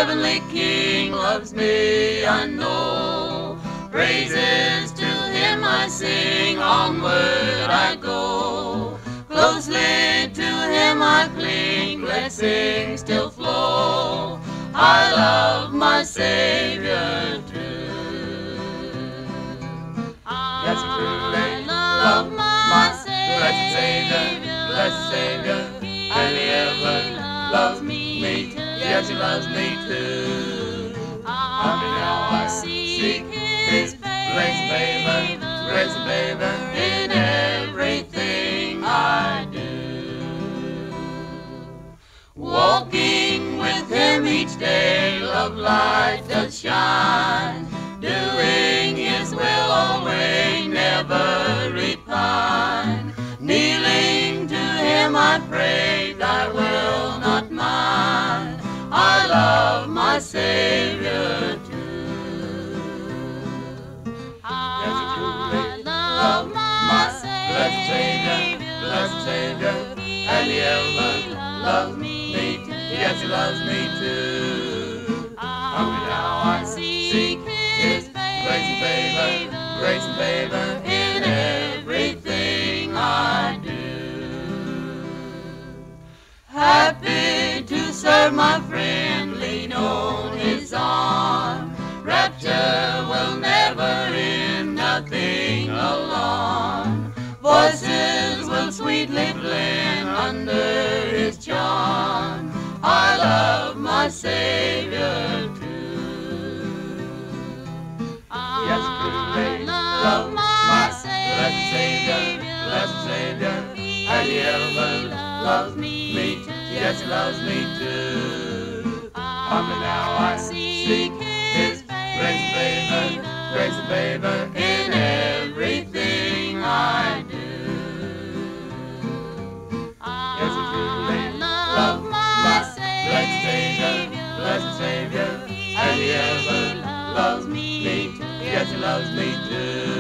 heavenly King loves me, I know. Praises to him I sing, onward I go. Closely to him I cling, blessings still flow. I love my Savior true. Yes, truly love my blessed Savior, and he ever loves me. Yes, he loves me too. Now I seek his grace and favor in everything I do. Walking with him each day, love light does shine. Doing his will always, never repine. Kneeling to him I pray, thy will not mine. I love my Savior too. I love my blessed Savior, and he ever loves me. Yes, he loves me too. Now I seek his grace and favor in everything I do. Happy to serve my friend, lean on his arm. Rapture will never end, nothing alarm. Voices will sweetly blend under his charm. I love my Savior too. Yes, truly love my blessed Savior, and he ever loves me. Yes, he loves me too. Now I seek his grace and favor in everything I do. Yes, I truly love my blessed Savior, and he ever loves me. Yes, he loves me too.